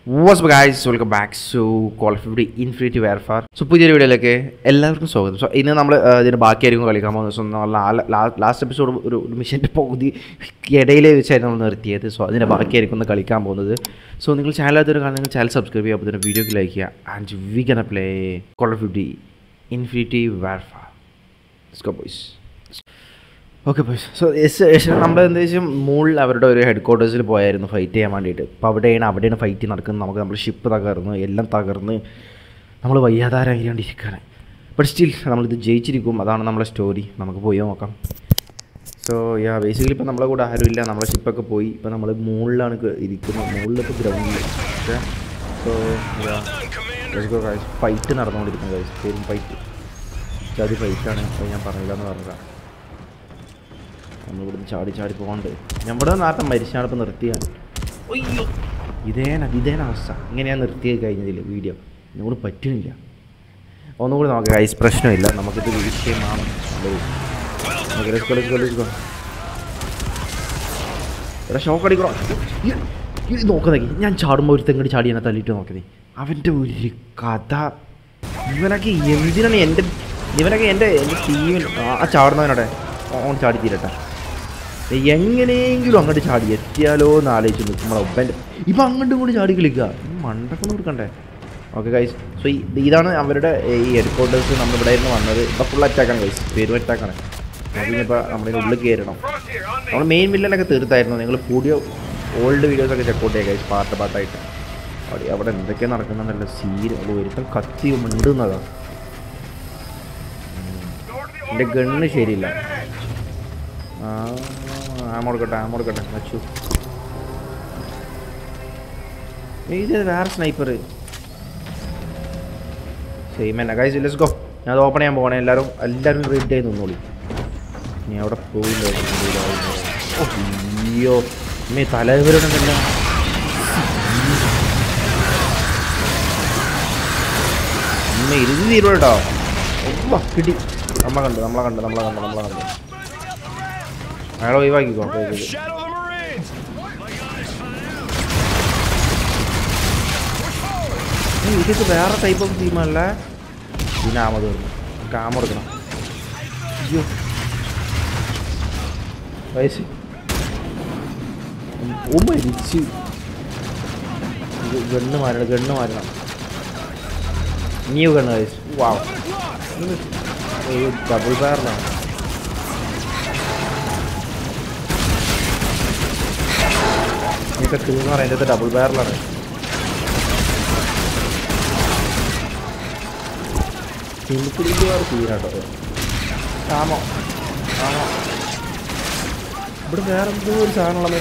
What's up guys, welcome back to Call of Duty Infinity Warfare. So പുതിയൊരു വീഡിയോയിലേക്ക് എല്ലാവർക്കും സ്വാഗതം. സോ ഇന്ന് നമ്മൾ ഇതിന് ബാക്കിയായിരിക്കും കളിക്കാൻ പോകുന്നത്. സോ ലാസ്റ്റ് എപ്പിസോഡ് ഒരു മിഷൻ്റെ പകുതി ഇടയിൽ വെച്ചായിരുന്നു നമ്മൾ നിർത്തിയത്. സോ അതിൻ്റെ ബാക്കിയായിരിക്കും ഒന്ന് കളിക്കാൻ പോകുന്നത്. സോ നിങ്ങൾ ചാനലകത്തൊരു കാണുന്ന നിങ്ങൾ ചാനൽ സബ്സ്ക്രൈബ് ചെയ്യുക, അപ്പോൾ തന്നെ വീഡിയോക്ക് ലൈക്ക് ചെയ്യുക. And we can play Call of Duty Infinity Warfare. Let's go boys. Okay boys. So നമ്മൾ എന്താ വെച്ചാൽ മുകളിൽ അവരുടെ ഒരു ഹെഡ് ക്വാർട്ടേഴ്സിൽ പോയായിരുന്നു ഫൈറ്റ് ചെയ്യാൻ വേണ്ടിയിട്ട്. അപ്പോൾ അവിടെയാണ് ഫൈറ്റ് നടക്കുന്നത്. നമുക്ക് നമ്മുടെ ഷിപ്പ് തകർന്ന് എല്ലാം തകർന്ന് നമ്മൾ വയ്യാതാരായിരിക്കുകയാണ്. ബട്ട് സ്റ്റിൽ നമ്മളിത് ജയിച്ചിരിക്കും. അതാണ് നമ്മളെ സ്റ്റോറി. നമുക്ക് പോയി നോക്കാം. സോ ബേസിക്കലി ഇപ്പോൾ നമ്മളെ കൂടെ ആരുമില്ല. നമ്മളെ ഷിപ്പൊക്കെ പോയി. ഇപ്പോൾ നമ്മൾ മുകളിലാണ് ഇരിക്കുന്നത്. മുകളിലൊക്കെ ഗ്രൗണ്ടിൽ. സോ ഫൈറ്റ് നടന്നുകൊണ്ടിരിക്കുന്നത് ഗൈസ്. പേരും ഫൈറ്റ് അത് ഫൈറ്റാണ്. അപ്പോൾ ഞാൻ പറഞ്ഞില്ല എന്ന് പറഞ്ഞതാണ്. നമ്മളിവിടുന്ന് ചാടി പോകണ്ട്. നമ്മുടെ നാട്ടം മരിച്ചാണിപ്പോൾ നിർത്തിയാണ്. അയ്യോ ഇതേന അവസ്ഥ. ഇങ്ങനെയാണ് നിർത്തിയത് കഴിഞ്ഞതിൽ വീഡിയോ. എന്നോട് പറ്റുന്നില്ല. ഒന്നുകൂടി നമുക്ക് ഗൈസ് പ്രശ്നമില്ല. നമുക്കിത് വിഷയമാണ്. എടാ ഷോക്ക് അടിക്കണോ ഇത് നോക്കുന്നേ. ഞാൻ ചാടുമ്പോൾ ഒരു തെങ്ങടി ചാടി എന്നെ തല്ലിയിട്ട് നോക്കുന്നേ. അവൻ്റെ ഒരു കഥ. ഇവനൊക്കെ എന്തിനാണ് എൻ്റെ ടീമിൽ ആ ചാടുന്നവനോടെ ഓൺ ചാടി തീരട്ടെ. എങ്ങനെയെങ്കിലും അങ്ങോട്ട് ചാടി എത്തിയാലോ എന്ന് ആലോചിച്ചു നിൽക്കും. നമ്മളെ ഒപ്പൻ്റെ ഇപ്പം അങ്ങോട്ടും കൂടി ചാടി കളിക്കുക. മണ്ടക്കൊന്നും കൊടുക്കണ്ടേ. Okay guys. സോ ഇതാണ് അവരുടെ ഈ ഹെഡ് ക്വാർട്ടേഴ്സ്. നമ്മളിവിടെ നിന്ന് വന്നത്. ഇപ്പോൾ ഫുൾ അറ്റാക്കാണ് ഗൈസ്. പേരും അറ്റാക്കാണ്. അതിനിപ്പോൾ നമ്മളിതിൻ്റെ ഉള്ളിൽ കയറണം. നമ്മൾ മെയിൻ വില്ലനൊക്കെ തീർത്തായിരുന്നു. നിങ്ങൾ കൂടിയ ഓൾഡ് വീഡിയോസൊക്കെ ചെക്കൗട്ട് ചെയ്യുക ഗൈസ്. പാർട്ടായിട്ട് അവിടെ എന്തൊക്കെയാണ് നടക്കുന്നതെന്നല്ല സീൻ. ഒരുത്തം കത്തി മിണ്ടുന്നതാണ്. എൻ്റെ ഗണ്ണ് ശരിയില്ല. ആമോടുക്കട്ടെ വച്ചു. ഇത് വേറെ സ്നൈപ്പർ സെയിം തന്നെ ഗൈസ്. Let's go. ഞാൻ അത് ഓപ്പൺ ചെയ്യാൻ പോകണേ. എല്ലാവരും റെഡി ആയി നിന്നോളി. നീ അവിടെ പോയില്ല. അയ്യോ അമ്മേ തലവരുണ്ടല്ല. അമ്മ ഇരുന്ന് തീരുവോ കിട്ടി. നമ്മളെ കണ്ട് അയാളെ ഒഴിവാക്കിക്കോ. ഇതൊക്കെ വേറെ ടൈപ്പ് ഓഫ് ടീമല്ല. പിന്നെ ആമത് നമുക്ക് ആമ കൊടുക്കണം. അയ്യോ വയസ്സ് മരിച്ച്. ഗണ്ണ് മാറണം. നീ ഗണ്ണ് വയസ്സ്. വാവ് ഡബിൾ ബാറിലാണ്. ഇതൊക്കെ തീർന്ന് പറയാം. എൻ്റെ ഡബിൾ ബാരലാണ്. സിമ്പിളിക്കാറ് തീരാട്ടോ. ആമോ ഇവിടെ വേറെ എന്തോ ഒരു സാധനമുള്ള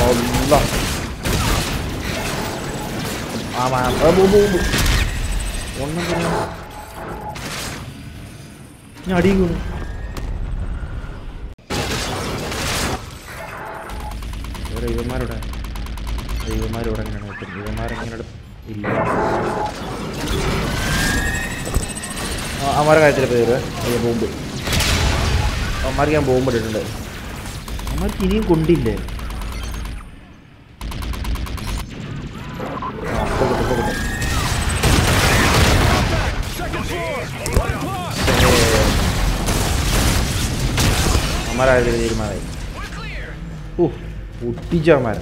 ഒന്നും ഞാൻ അടിയും കൂടും. ഇവന്മാരുടെ എങ്ങനെയാണ് കിട്ടും. ഇവന്മാരെങ്ങനെ ഇല്ല. അവന്മാരുടെ കാര്യത്തിൽ പേര് ബോംബ്. അവന്മാർക്ക് ഞാൻ ബോംബ് ഇട്ടിട്ടുണ്ട്. അവന്മാർക്ക് ഇനിയും കൊണ്ടില്ലേ. അവന്മാരായ തീരുമാനമായി. പൊട്ടിച്ചവന്മാരെ.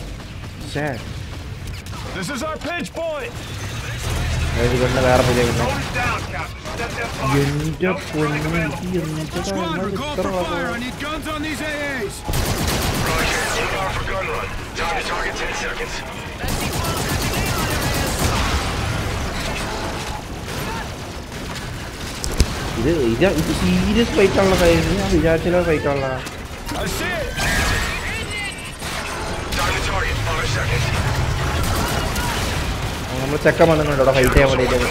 വേറെ പുതിയ എൻ്റെ ഇത് സീരിയസ് ഫൈറ്റാണുള്ള കാര്യം. ഞാൻ വിചാരിച്ചാലോ ഫൈറ്റാണുള്ള. നമ്മൾ ചെക്കൻ വന്നിട്ടുണ്ട് അവിടെ ഫൈറ്റ് ചെയ്യാൻ വേണ്ടിയിട്ട്.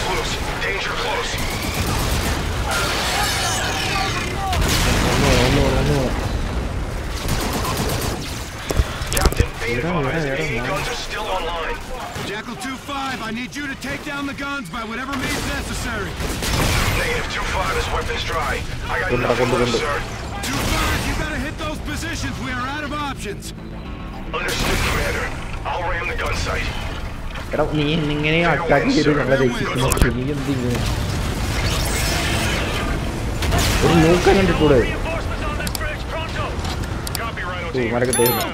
Jackal 2-5, I need you to take down the guns by whatever means necessary. Negative 2-5 is weapons dry. I got nothing, sir. 2-5, you gotta hit those positions. We are out of options. Understood, Commander. I'll ram the gun site. എടാ നീ ഇങ്ങനെ attack ചെയ്ത് നമ്മളെ രക്ഷിക്കുന്നു നീ എന്തിങ്ങനെ ഒരു നോക്കാൻ കണ്ടിട്ടൂടെ മരൊക്കെ തരുന്നു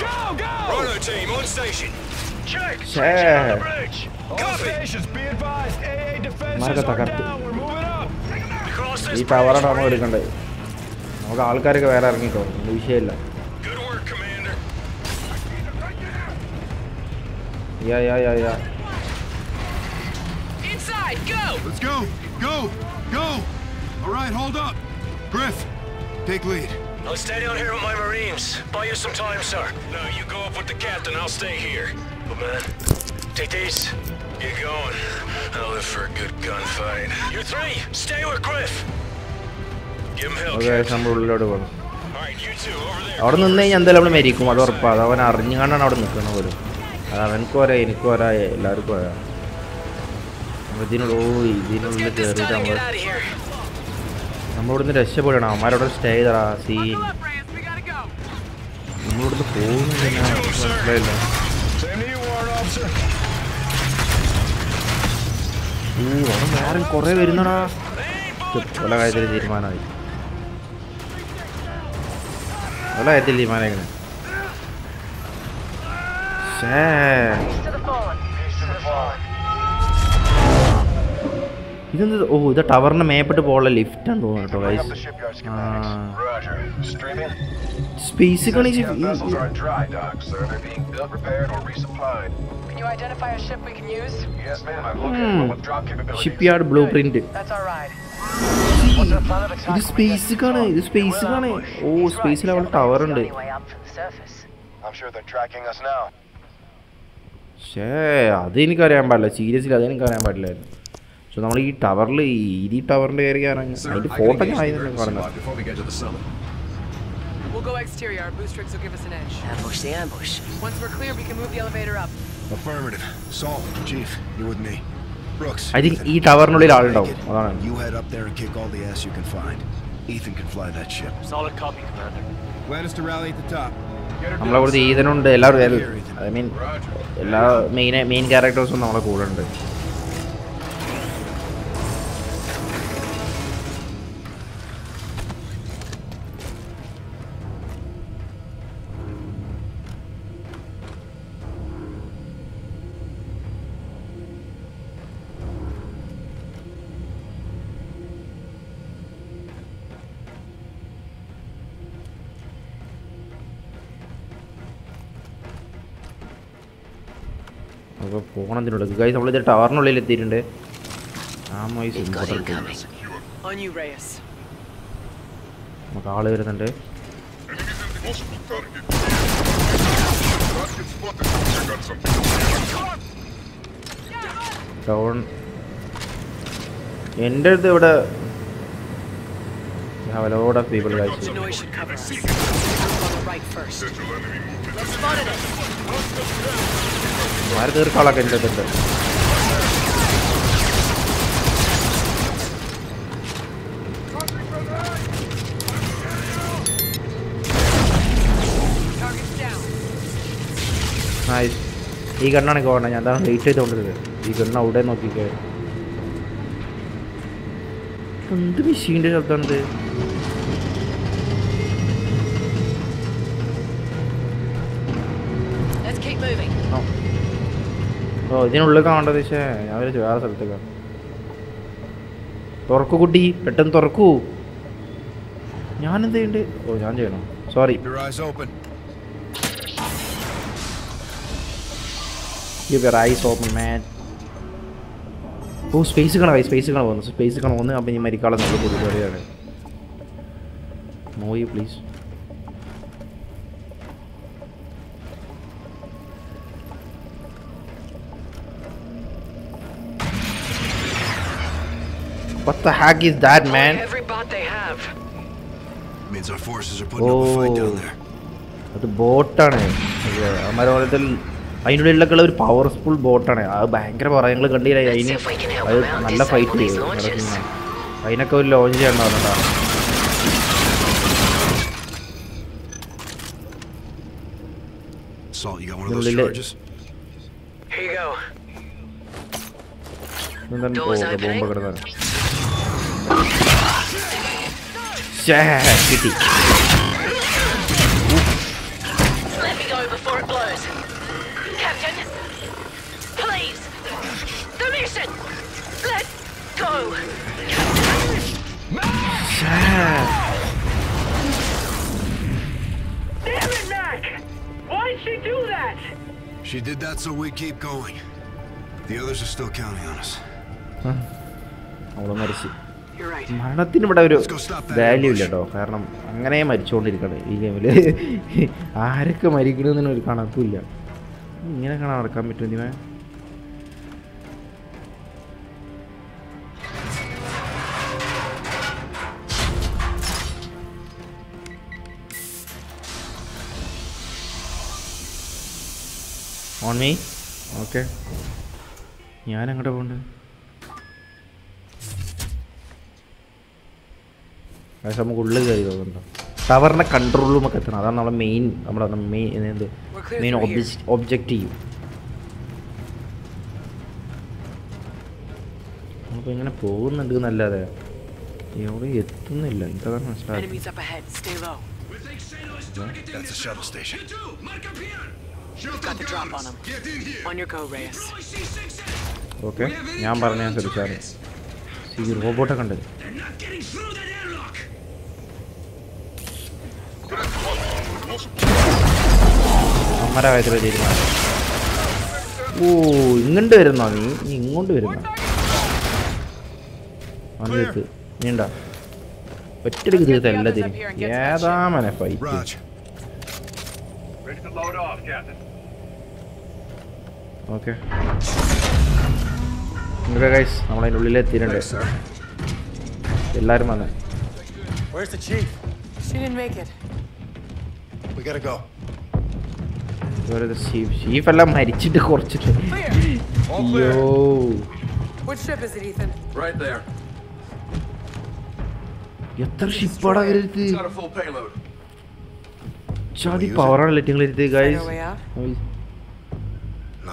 മരൊക്കെ തകർത്ത് ഈ ടവറാണ് നമ്മൾ എടുക്കേണ്ടത് നമുക്ക് ആൾക്കാരൊക്കെ വേറെ ഇറങ്ങിക്കോ വിഷയമില്ല Yeah. Inside, go! Let's go! Go! All right, hold up. Griff, take lead. I'll stay down here with my Marines. Buy you some time, sir. No, you go up with the captain. I'll stay here. But man, take these. Get going. I'll live for a good gunfight. You three, stay with Griff. Give him hell, Captain. All right, you two, over there. അവിടെ നിന്ന് കഴിഞ്ഞാൽ എന്തായാലും അവിടെ മരിക്കും അത് ഉറപ്പാണ് അത് അവൻ അറിഞ്ഞുകൊണ്ടാണ് അവിടെ നിൽക്കുന്നത് പോലും അത് അവനക്കും അറിയാം എനിക്കും അറിയാം എല്ലാവർക്കും അറിയാം ഇതിനുള്ളിൽ കയറിയിട്ട് നമ്മളിവിടുന്ന് രക്ഷപ്പെടണം അവന്മാരവിടെ സ്റ്റേ ചെയ്തടാ സീൻ നമ്മളിവിടുന്ന് പോകുന്നില്ല മനസ്സിലായില്ല അവിടെ വേറെ കുറേ വരുന്നടാ പല കാര്യത്തിൽ തീരുമാനമായി പല കാര്യത്തിൽ തീരുമാനമായിക്കണേ ഇതെന്ത് ഇത് ടവറിന്റെ മേപ്പിട്ട് പോകാനുള്ള ലിഫ്റ്റ് ആണ് തോന്നുന്നു കേട്ടോ guys spaceship yard blueprint ഇത് സ്പേസിക്കാണ് ഓ സ്പേസിൽ അവിടെ ടവർ ഉണ്ട് അതെനിക്കറിയാൻ പാടില്ല സീരിയസ്ലി അതെനിക്കറിയാൻ പാടില്ലായിരുന്നു സോ നമ്മൾ ഈ ടവറിൽ ഈ ടവറിൻ്റെ കയറി അതിൻ്റെ ഫോട്ടോ ഞാൻ കാണുന്നത് We'll go exterior. Our boost rigs will give us an edge. Ambush the ambush. Once we're clear, we can move the elevator up. Affirmative. Saul, Chief, you with me? Brooks. I think ഈ ടവറിനുള്ളിൽ ആളുണ്ടാവും അതാണ് You head up there and kick all the ass you can find. Ethan can fly that ship. Solid copy, Commander. Plan is to rally at the top. നമ്മളവിടുത്തെ ഈതനുണ്ട് എല്ലാവരും I mean എല്ലാ main ക്യാരക്ടേഴ്സും നമ്മളെ കൂടെ ഉണ്ട് അപ്പോൾ പോകണതിനുള്ളൂ guys നമ്മളിത് ടവറിനുള്ളിൽ എത്തിയിട്ടുണ്ട് നമുക്ക് ആള് വരുന്നുണ്ട് ടൗൺ എൻ്റെ അടുത്ത് ഇവിടെ ലോഡ് ഓഫ് പീപ്പിൾ ഗൈസ് മാറി തീർക്കാളൊക്കെ എൻ്റെ അടുത്തുണ്ട് ഈ ഗണ്ണാണ് പോകണം ഞാൻ എന്താണ് വെയിറ്റ് ചെയ്തുകൊണ്ടിരുന്നത് ഈ ഗണ്ണ അവിടെ നോക്കിക്കേ എന്ത് മെഷീൻ്റെ ശബ്ദമാണിത് ഓ ഇതിനുള്ളിൽ കാണേണ്ടത് പക്ഷേ ഞാൻ വിചാരിച്ചു വേറെ സ്ഥലത്തേക്കാണ് തുറക്കൂ കുട്ടി പെട്ടെന്ന് തുറക്കൂ ഞാനെന്ത് ചെയ്യണ്ട് ഓ ഞാൻ ചെയ്യണം സോറി ഐസ് ഓപ്പൺ മാൻ ഓ സ്പേസ് കാണാൻ വന്നു അപ്പം ഈ മരിക്കാളെ നമ്മൾ പരിപാടിയാണ് നോയി please What the heck is that, man? Every bot they have. Means our forces are putting up a fight down there. അത് ബോട്ടാണ് അമരോളത്തിൽ അതിൻ്റെ ഉള്ളിലൊക്കെയുള്ള ഒരു പവർഫുൾ ബോട്ടാണ് അത് ഭയങ്കര ഞങ്ങൾ കണ്ടില്ല അതിന് അത് നല്ല ഫൈറ്റ് ചെയ്യും അതിനൊക്കെ ഒരു ലോഞ്ച് ചെയ്യണം പറഞ്ഞിട്ടാണ് ബോംബ് കിടന്നാണ് കിട്ടി. Let me go before it blows. Captain, please. The mission. Let's go. Damn it, Mac! Why'd she do that? She did that so we keep going. The others are still counting on us. അവള് മരിച്ചു. You're right. മരണത്തിന് ഇവിടെ ഒരു value ഇല്ല കേട്ടോ. കാരണം അങ്ങനെ മരിച്ചുകൊണ്ടിരിക്കണം ഈ ഗെയിമില്. ആരൊക്കെ മരിക്കണമെന്നൊന്നും ഒരു കണക്കുമില്ല. ഇങ്ങനെ കാണാൻ നടക്കാൻ പറ്റും ഇതിമേ. On me. ഓക്കെ, ഞാൻ അങ്ങോട്ട് പോകണ്ട്. നമുക്ക് ഉള്ളിൽ കയറി പോകുന്നുണ്ടോ? ടവറിൻ്റെ കൺട്രോൾ റൂമൊക്കെ എത്തണം. അതാണ് നമ്മളെ മെയിൻ ഒബ്ജക്റ്റീവ്. നമ്മളിപ്പോൾ ഇങ്ങനെ പോകുന്നുണ്ട് എന്നല്ലാതെ എവിടെ എത്തുന്നില്ല. ഇതാണ് മനസ്സിലായി. Enemies up ahead. Stay low. That's a shuttle station. We've got the drop on them. On your go, Reyes. Okay, ഞാൻ പറഞ്ഞ ശ്രദ്ധിച്ചാൽ റോബോട്ടൊക്കെ ഉണ്ട്. അമ്മരായത്തിലെ തീരുമാനം. ഓ, ഇങ്ങോട്ട് വരുന്നോ നീ ഇങ്ങോട്ട് വരുന്നോ? വന്നിട്ട് നീണ്ട ഒറ്റയ്ക്ക് തീർത്ത എല്ലാത്തിനും ഏതാമനെ ഫൈറ്റ്. ഓക്കെ ഗൈസ്, നമ്മളതിൻ്റെ ഉള്ളിലെത്തിയിട്ടുണ്ട്. എല്ലാവരും വന്നേ. Where's the chief? She didn't make it. We gotta go. ഷീഫ് എല്ലാം മരിച്ചിട്ട് കുറച്ചിട്ട്. അയ്യോ, Which ship is it, Ethan? Right there. എത്ര ഷിപ്പാടാ വരുന്നത്. It's got a full payload. ചാതി പവറാണ് ലെറ്റിങ്ങൾ ഇരുത്ത് Find guys. our way out? No.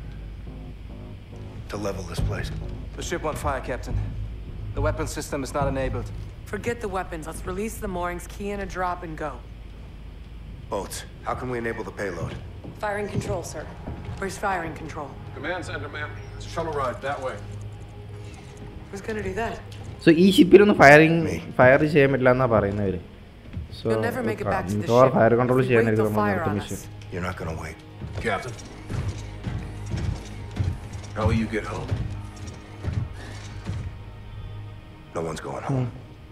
To level this place. The ship on fire, Captain. The weapon system is not enabled. Forget the weapons. Let's release the moorings, key in a drop, and go. Boats. How can we enable the payload? Firing control, sir. Where's firing control? Command center, ma'am. It's a shuttle ride that way. Who's gonna do that? So ഈ ഷിപ്പിലൊന്നും fire ചെയ്യാൻ പറ്റില്ല എന്നാ പറയുന്നവര്. So You'll never make it back to the മിക്കവാറും ship. Fire control Wait ചെയ്യാനായിരിക്കും till നമ്മൾ fire നടത്തുന്ന on mission. us. You're not gonna wait. Captain. How will you get home? No one's going home.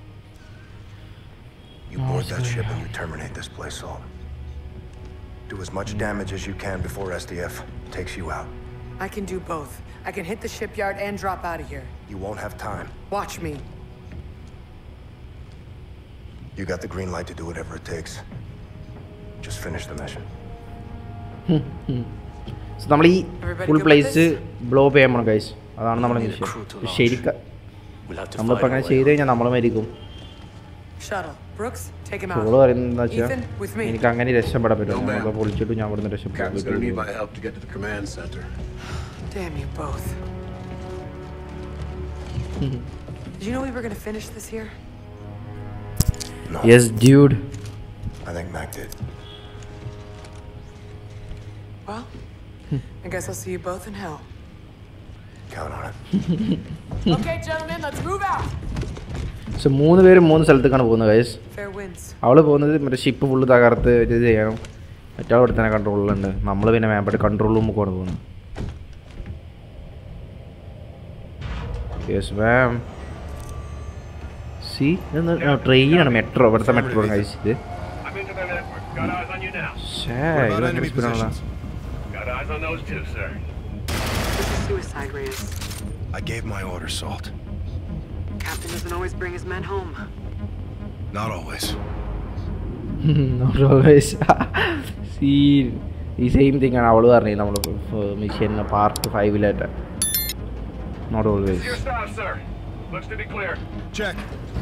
You board that ship and you terminate this place, Salt. Do as much damage as you can before SDF takes you out. I can do both. I can hit the shipyard and drop out of here. You won't have time. Watch me. You got the green light to do whatever it takes. Just finish the mission. So നമ്മൾ ഈ full place blow ചെയ്യാൻ പോകണം guys. അതാണ് നമ്മുടെ mission. ശരിക്കും നമ്മളിപ്പോൾ അങ്ങനെ ചെയ്ത് കഴിഞ്ഞാൽ നമ്മൾ മരിക്കും. Shuttle. Brooks, take him സോള് out. പറയുന്നത് എന്താ വെച്ചാൽ Ethan, with me. എനിക്ക് അങ്ങനെ രക്ഷപ്പെടാൻ പറ്റും. നമ്മളൊക്കെ പൊളിച്ചിട്ട് ഞാൻ ഇവിടുന്ന് രക്ഷപ്പെടാൻ Captain's gonna need പറ്റും. my help to get to the command center. Damn you both. Did you know we were gonna finish this here? No. Yes, dude. I think Mac did. Well, I guess I'll see you both in hell. Count on it. Okay, gentlemen, let's move out. So 3 പേരും 3 സ്ഥലത്തേക്കാണ് പോകുന്നത് guys. Fair winds. അവള് പോകുന്നത് മറ്റേ ship full തകർത്ത് ഇത് ചെയ്യണം. മറ്റേ ഇവിടെ തന്നെ കൺട്രോളിലുണ്ട്. നമ്മൾ പിന്നെ മേമ്പട്ട് കൺട്രോൾ റൂമിൽ പോകുന്നത്. Yes ma'am. സി ട്രെയിനാണ്, മെട്രോ. ഇവിടുത്തെ മെട്രോ ഗൈസ് ഇത്. I'm into their network. Got eyes on you now. What about enemy positions? Got eyes on those too, sir. This is suicide, Reyes. I gave my orders, Salt. Captain doesn't always bring his men home. Not always. Not always. See ഈ same thing ആണ് അവള് പറഞ്ഞത് നമ്മൾ mission part 5-ലായിട്ട്. Not always. Your stop, sir. Looks to be clear. Check.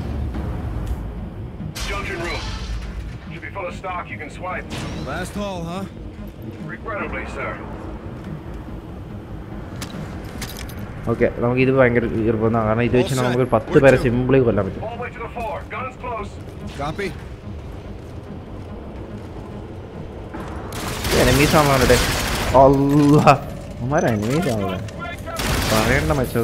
Junction room. Should be full of stock you can swipe. Last haul, huh? Regrettably, sir. Okay നമുക്ക് ഇത് ഭയങ്കര നിർബന്ധമാണ് കാരണം ഇത് വെച്ച് നമുക്ക് 10 പേരെ സിമ്പിളി കൊല്ലാൻ പറ്റും. All the way to the floor. Guns close. Copy. Enemies ആണല്ലോ അവിടെ. അല്ലാ അമ്മാരെ എനിമീസ് ആണല്ലോ പറയണ്ട മച്ചോ.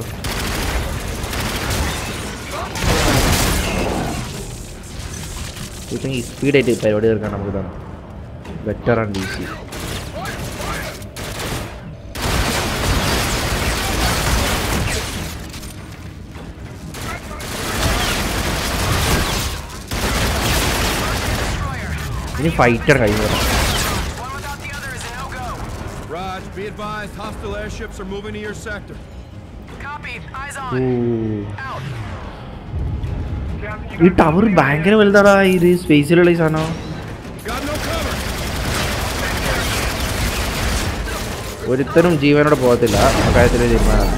ഈ സ്പീഡായിട്ട് പരിപാടി തീർക്കാൻ നമുക്ക് ഇതാണ് ബെറ്റർ ആൻഡ് ഈസി. ഇനി ഫൈറ്റർ കഴിഞ്ഞു. Raj, be advised, hostile airships are moving to your sector. Copy. Eyes on. Out. ഈ ടവർ ഭയങ്കര വലുതാടാ. ഇത് സ്പേസിലുള്ള ഈ സാധനം. Got no cover. ഒരുത്തരും ജീവനോടെ പോകത്തില്ല ആ കാര്യത്തിൽ തീരുമാനമാണ്.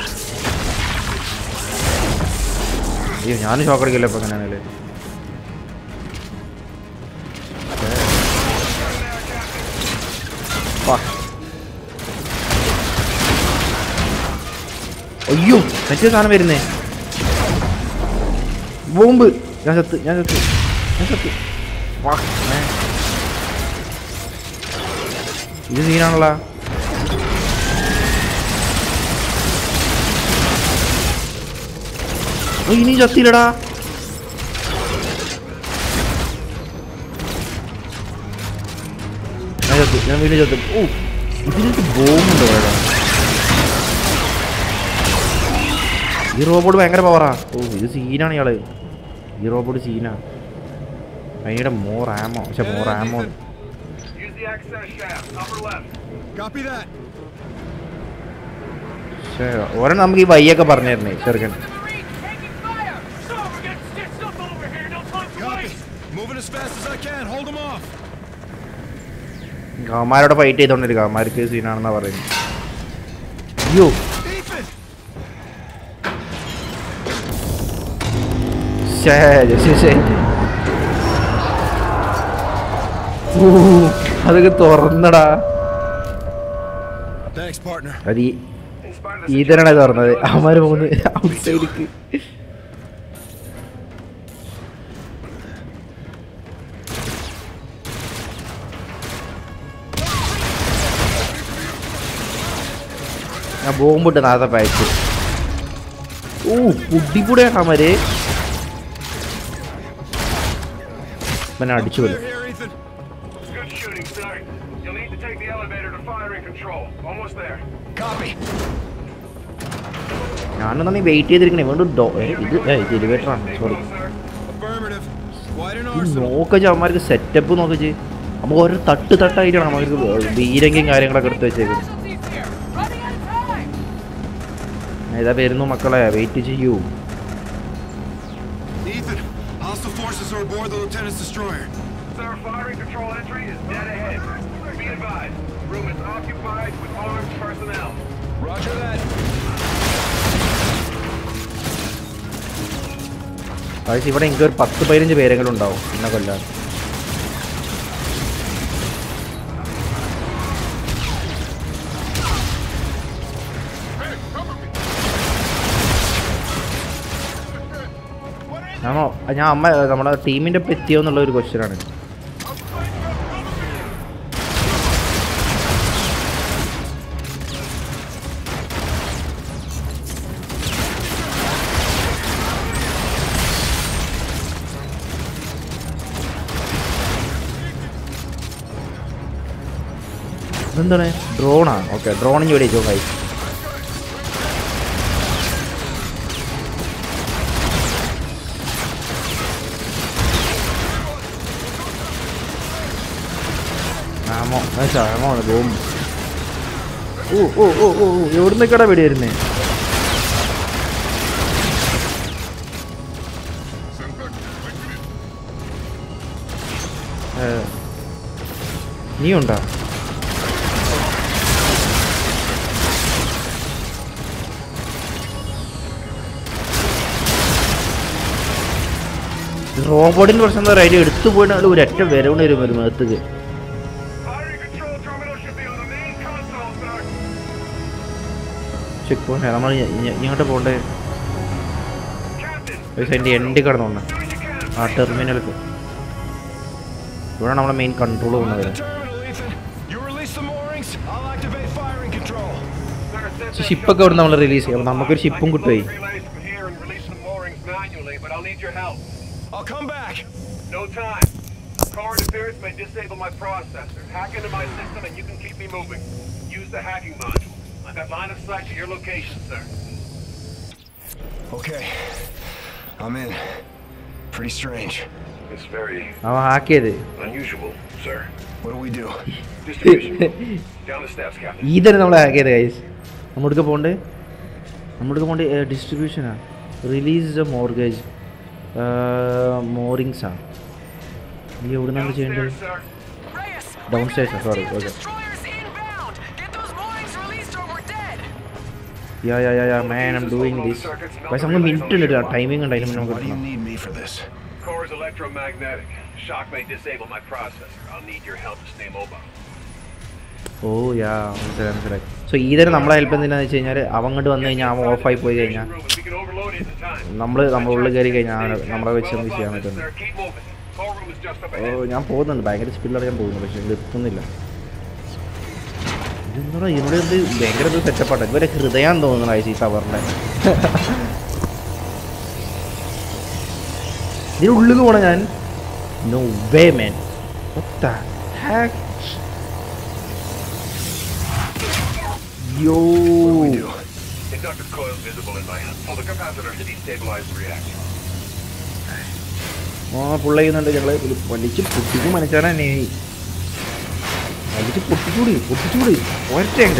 അയ്യോ ഞാനും ഷോക്കടിക്കില്ല ഇപ്പൊ എങ്ങനെയാണല്ലേ. അയ്യോ മറ്റേ സാധനം വരുന്നേ ബോംബ്. ഞാൻ ചത്ത് ഇത് സീനാണല്ലോ. ഇനി ചത്തില്ലടാ. ഞാൻ വീണ്ടും ചത്തു. ഓ ഇതിനൊക്കെ ബോംബുണ്ടോ വേടാ. ഈ റോബോട്ട് ഭയങ്കര പവറാ. ഓ ഇത് സീനാണ് ഇയാള്. ഈ റോബോട്ട് സീനാ. ഭയങ്കര more ammo. Use the access shaft. Upper left. Copy that. ഒരെണ്ണം നമുക്ക് ഈ വയ്യൊക്കെ പറഞ്ഞു തരണേ ചെറുക്കൻ. Copy. Moving as fast as I can. Hold them off. ഗവന്മാരോടെ ഫൈറ്റ് ചെയ്തോണ്ടിരിക്കുക. ഗവന്മാർക്ക് സീനാണെന്നാ പറയുന്നത്. അയ്യോ അതൊക്കെ തുറന്നടാ. Thanks, partner. അത് ഈതനാണ് തുറന്നത്. അവന്മാര് പോകുന്നത് ഔട്ട്സൈഡിക്ക്. ഞാൻ ബോംബിട്ട് നാളത്തെ പായ്ക്ക്. ഓ പുടിപൂടെയാണ് അവന്മാര്. പിന്നെ അടിച്ചു വരും. Good shooting, sir. You'll need to take the elevator to firing control. Almost there. Copy. ഞാനൊന്നും വെയിറ്റ് ചെയ്തിരിക്കണേ. വീണ്ടും ഇത് എലിവേറ്ററാണ്. സോറി. Affirmative. Wide and ഈ arsenal. നോക്കച്ച് അവന്മാർക്ക് സെറ്റപ്പ് നോക്കിച്ച് നമുക്ക് ഓരോ തട്ടായിട്ടാണ് നമുക്ക് ബീരങ്കയും കാര്യങ്ങളൊക്കെ എടുത്ത് വെച്ചേക്കുന്നത്. ഇതാ വരുന്നു മക്കളെ. വെയിറ്റ് ചെയ്യൂ. Ethan, hostile forces are aboard the lieutenant's destroyer. Sir, firing control entry is dead ahead. Be advised. Room is occupied with armed personnel. Roger that. അതായത് ഇവിടെ എനിക്ക് ഒരു 10-15 പേരെങ്കിലും ഉണ്ടാവും എന്നെ കൊല്ലാൻ. ഞാൻ നമ്മുടെ ടീമിൻ്റെ ഒപ്പം എത്തിയോ എന്നുള്ള ഒരു ക്വസ്റ്റ്യനാണ്. എന്താണ് ഡ്രോണാണ്? ഓക്കെ ഡ്രോണിന് ഇവിടെ വെച്ചോ കൈ. ബോംബ്. ഓ ഓ ഓ ഓ എവിടുന്നൊക്കെടാ വെടി വരുന്നേ? നീ ഉണ്ടാ? റോബോട്ടിന്റെ പ്രശ്നം എന്താ പറയുക? എടുത്തു പോയിട്ട് ഒരൊറ്റ വരവുണ്ട് വരും ഒരു മേത്തേക്ക്. ചെക്ക് പോയിന്റ് നമ്മൾ ഇങ്ങോട്ട് പോകണ്ടേ? അതിൻ്റെ എൻഡ് കിടന്നുണ്ട് ആ ടെർമിനലൊക്കെ. ഇവിടെ നമ്മളെ മെയിൻ കൺട്രോൾ പോകുന്നത്. ഷിപ്പൊക്കെ ഇവിടെ നമ്മൾ റിലീസ് ചെയ്യാം. നമുക്കൊരു ഷിപ്പും കിട്ടുമേ. No time. Car interference may disable my processor. Hack into my system and you can keep me moving. Use the hacking module. I've got line of sight to your location, sir. Okay. I'm in. Pretty strange. It's very hack ചെയ്ത് unusual, sir. What do we do? Distribution. Down the steps, Captain. ഇതന്നെ നമ്മൾ hack ചെയ്ത് guys. നമ്മൾക്ക് പോകണ്ടേ ഡിസ്ട്രിബ്യൂഷനാ. Release the mortgage മോറിങ്സാ. ഈ എവിടെ നിന്നാണ് ചെയ്യേണ്ടത്? Down station. Sorry. Okay. Yeah man, I'm doing this. പക്ഷെ നമുക്ക് മിനിറ്റ് ഉണ്ട്, ടൈമിംഗ് ഉണ്ട്. അതിന് നമുക്ക് Core is electromagnetic. Shock may disable my processor. I'll need your help to stay mobile. ഓ യാ മനസ്സിലായി. സോ ഈതരം നമ്മളെ ഹെൽപ്പ് എന്തിനാന്ന് വെച്ച് കഴിഞ്ഞാൽ അവങ്ങോട്ട് വന്നു കഴിഞ്ഞാൽ അവൻ ഓഫായി പോയി കഴിഞ്ഞാൽ നമ്മൾ ഉള്ളിൽ കയറി കഴിഞ്ഞാൽ നമ്മളെ വെച്ച് നമുക്ക് ചെയ്യാൻ പറ്റുന്നു. ഓ ഞാൻ പോകുന്നുണ്ട്, ഭയങ്കര സ്പീഡിലാണ് ഞാൻ പോകുന്നത്. പക്ഷേ ഇത് എത്തുന്നില്ല. ഇതെന്താ ഇതിനോട് എന്ത് ഭയങ്കര സെറ്റപ്പാണ്. ഇവരെ ഹൃദയം തോന്നുന്നു ഈ ടവറിൻ്റെ. ഇതിന് ഉള്ളിൽ പോകണം ഞാൻ. No way man. What the heck? Yo. Inductor coil visible in my hand. Pull the capacitor to destabilize the reaction. പുള്ള ചെയ്യുന്നുണ്ട്. ഞങ്ങൾ വലിച്ച് പൊട്ടിക്കും മനസ്സിലാണേ. വലിച്ച് പൊട്ടിച്ചൂടി ഒറ്റയുണ്ട്.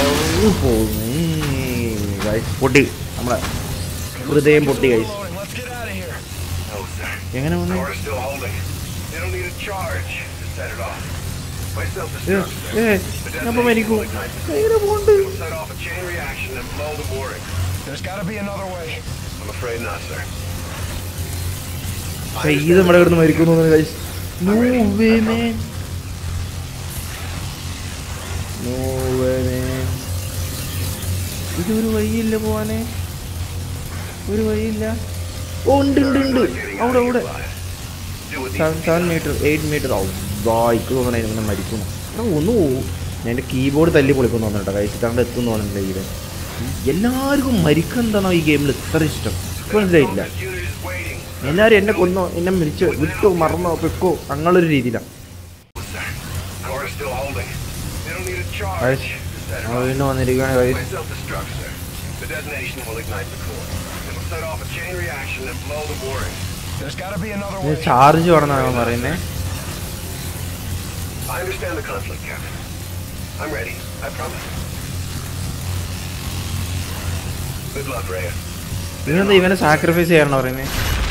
പൊട്ടി നമ്മളെ ഹൃദയം പൊട്ടി കഴിച്ചു. എങ്ങനെ വന്നു? ഞാൻ മരിക്കും. എങ്ങനെ പോണ്ട്? ഇത് നമ്മുടെ ഇവിടുന്ന് മരിക്കുന്നു. ഇതൊരു വഴിയില്ല പോവാനേ. ഒരു വഴിയില്ല. ഓ ഉണ്ട് അവിടെ 7 മീറ്റർ 8 മീറ്റർ. ഇക്ക് തോന്നണേ ഇങ്ങനെ മരിക്കുന്നു. ഒന്നു ഞാൻ എൻ്റെ കീബോർഡ് തല്ലി പൊളിക്കുന്നു തോന്നട്ടോ. കഴിച്ചിട്ടാണ്ട് എത്തുന്നു തോന്നുന്നില്ല. ഇത് എല്ലാവർക്കും മരിക്കുക എന്താണോ ഈ ഗെയിമിൽ ഇത്ര ഇഷ്ടം മനസ്സിലായില്ല. എല്ലാവരും എന്നെ കൊന്നോ, എന്നെ മരിച്ചോ, വിട്ടോ, മറന്നോ, വെക്കോ, അങ്ങനൊരു രീതിയിലാണ്. വീണ്ടും വന്നിരിക്കുകയാണ്. ചാർജ് വേണമെന്നാണ് പറയുന്നത്. ഇവനെന്താ ഇവനെ സാക്രിഫൈസ് ചെയ്യാനാണ് പറയുന്നത്?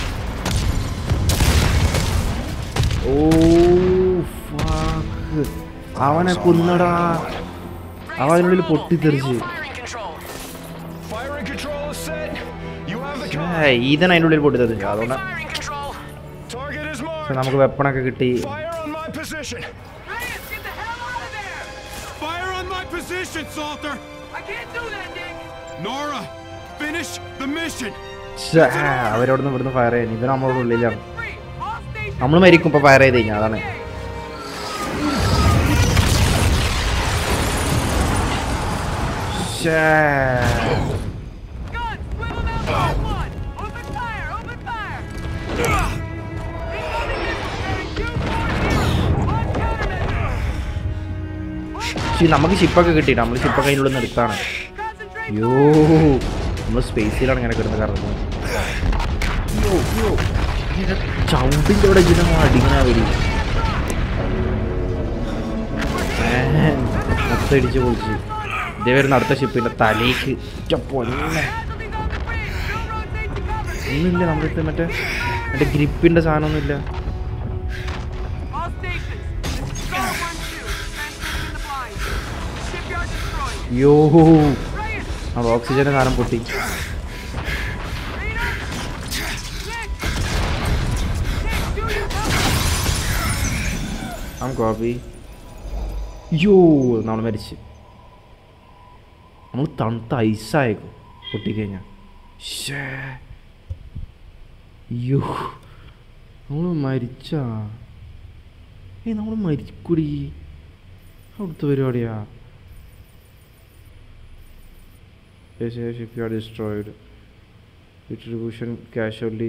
ഓ ഫക്ക്, അവനെ കൊന്നടാ. അവൻ അതിനുള്ളിൽ പൊട്ടിത്തെറിച്ച്. ഈതൻ അതിൻ്റെ ഉള്ളിൽ പൊട്ടിത്തെറിച്ചു. അതുകൊണ്ട് നമുക്ക് വെപ്പണൊക്കെ കിട്ടി. അവരോടൊന്നും ഇവിടുന്ന് ഫയർ ചെയ്യാൻ. ഇവൻ നമ്മളോട് ഉള്ളിലാണ്. നമ്മൾ മരിക്കും ഇപ്പൊ ഫയർ ചെയ്ത് കഴിഞ്ഞാൽ. അതാണ് നമുക്ക് ഷിപ്പൊക്കെ കിട്ടിയിട്ട് നമ്മൾ ഷിപ്പൊക്കെ അതിൻ്റെ ഉള്ളിൽ നിന്ന് എടുത്താണ്. അയ്യോ നമ്മൾ സ്പേസിലാണ് ഇങ്ങനെ കിടന്ന് കറങ്ങുന്നത്. ചവിട്ടിൻ്റെ അവിടെ ഇതിനെ അടിങ്ങനെ വരും. മൊത്തം ഇടിച്ച് പൊളിച്ച് ഇതേ വരുന്ന അടുത്ത ഷിപ്പിൻ്റെ തലേക്ക് പൊന്നെ. ഒന്നുമില്ല നമ്മളിത് മറ്റേ ഗ്രിപ്പിൻ്റെ സാധനമൊന്നുമില്ല. യോ ആ ഓക്സിജൻ്റെ സാധനം പൊട്ടി. കോപ്പി. യോ നമ്മൾ മരിച്ച്. നമ്മൾ തണുത്ത ഐസായേക്കും പൊട്ടിക്കഴിഞ്ഞാൽ. അയ്യോ നമ്മൾ മരിച്ചാ? നമ്മൾ മരിക്കൂടി. അവിടുത്തെ പരിപാടിയാ. Shipyard destroyed. Retribution casualty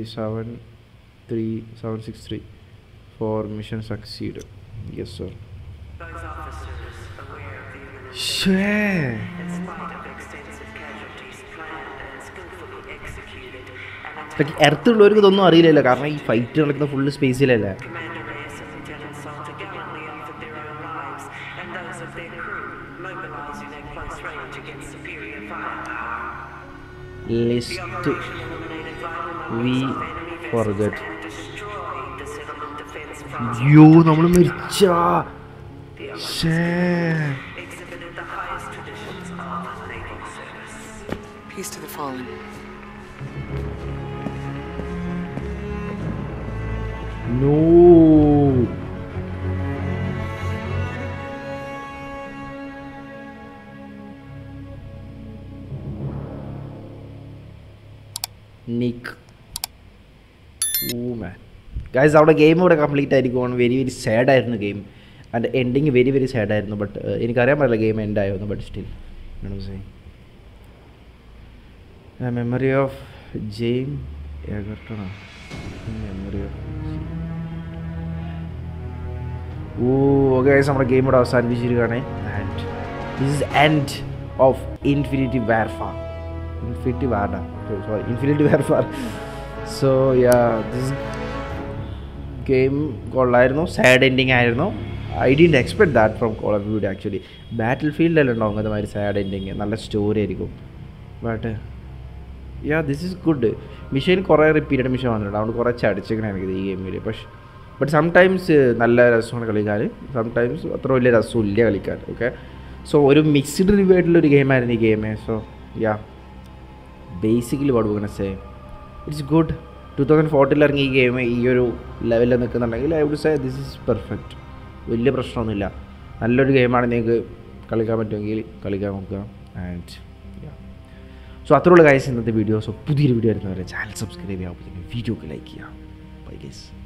73763 for mission succeed. Yes sir. Those officers aware of the imminent Share. in spite of extensive casualties planned and skillfully executed, an Like എർത്തുള്ളവർക്ക് ഇതൊന്നും അറിയില്ലല്ലോ, കാരണം ഈ ഫൈറ്റ് നടക്കുന്ന ഫുള്ള് സ്പേസിലല്ലേ. Commander Reyes and Lieutenant Salter gallantly offered their own lives and those of their crew, mobilizing at close range against superior firepower. List Operation eliminated vital we knowledge of enemy vessels forget. and destroyed the settlement defense project. അയ്യോ നമ്മൾ മരിച്ചാ. The Share. exhibited the highest traditions of naval service. Peace to the fallen. No. Nick. Oh man. Guys, our game ഇവിടെ complete ആയിരിക്കുവാണ്. Very very sad ആയിരുന്നു game. And ending very very sad ആയിരുന്നു. But എനിക്കറിയാൻ പറ്റില്ല game end ആയിരുന്നു. But still memory of Jaime എഗർട്ടണോ? Memory of guys നമ്മുടെ game ഇവിടെ അവസാനിപ്പിച്ചിരിക്കുകയാണ്. And this is end of infinity warfare. Infinity warfare. So yeah this game കൊള്ളായിരുന്നു. Sad ending ആയിരുന്നു. I didn't expect that from call of duty actually. Battle ഫീൽഡിലെല്ലാം ഉണ്ടാവും അതുമാതിരി sad ending, നല്ല story ആയിരിക്കും. But yeah this is good. Mission കുറേ repeated mission വന്നിട്ടുണ്ട്, അതുകൊണ്ട് കുറേ ചടിച്ചിരിക്കണം എനിക്ക് ഈ ഗെയിമിൽ. ബട്ട് സംടൈംസ് നല്ല രസമാണ് കളിക്കാൻ, സംടൈംസ് അത്ര വലിയ രസമില്ല കളിക്കാൻ. ഓക്കെ, സോ ഒരു മിക്സ്ഡ് റിവ്യൂ ആയിട്ടുള്ളൊരു ഗെയിമായിരുന്നു ഈ game. So yeah basically what we gonna say it's good. 2014 ഇറങ്ങിയ ഈ ഗെയിം ഈ ഒരു ലെവലിൽ നിൽക്കുന്നുണ്ടെങ്കിൽ I would say this is perfect. വലിയ പ്രശ്നമൊന്നുമില്ല. നല്ലൊരു ഗെയിമാണ്. നിങ്ങൾക്ക് കളിക്കാൻ പറ്റുമെങ്കിൽ കളിക്കാൻ നോക്കുക. ആൻഡ് സോ അത്രയുള്ള ഗൈസ് ഇന്നത്തെ വീഡിയോ. സോ പുതിയൊരു വീഡിയോ ആയിരുന്നു വരെ ചാനൽ സബ്സ്ക്രൈബ് ചെയ്യാം, വീഡിയോ ഒക്കെ ലൈക്ക് ചെയ്യാം. Bye guys.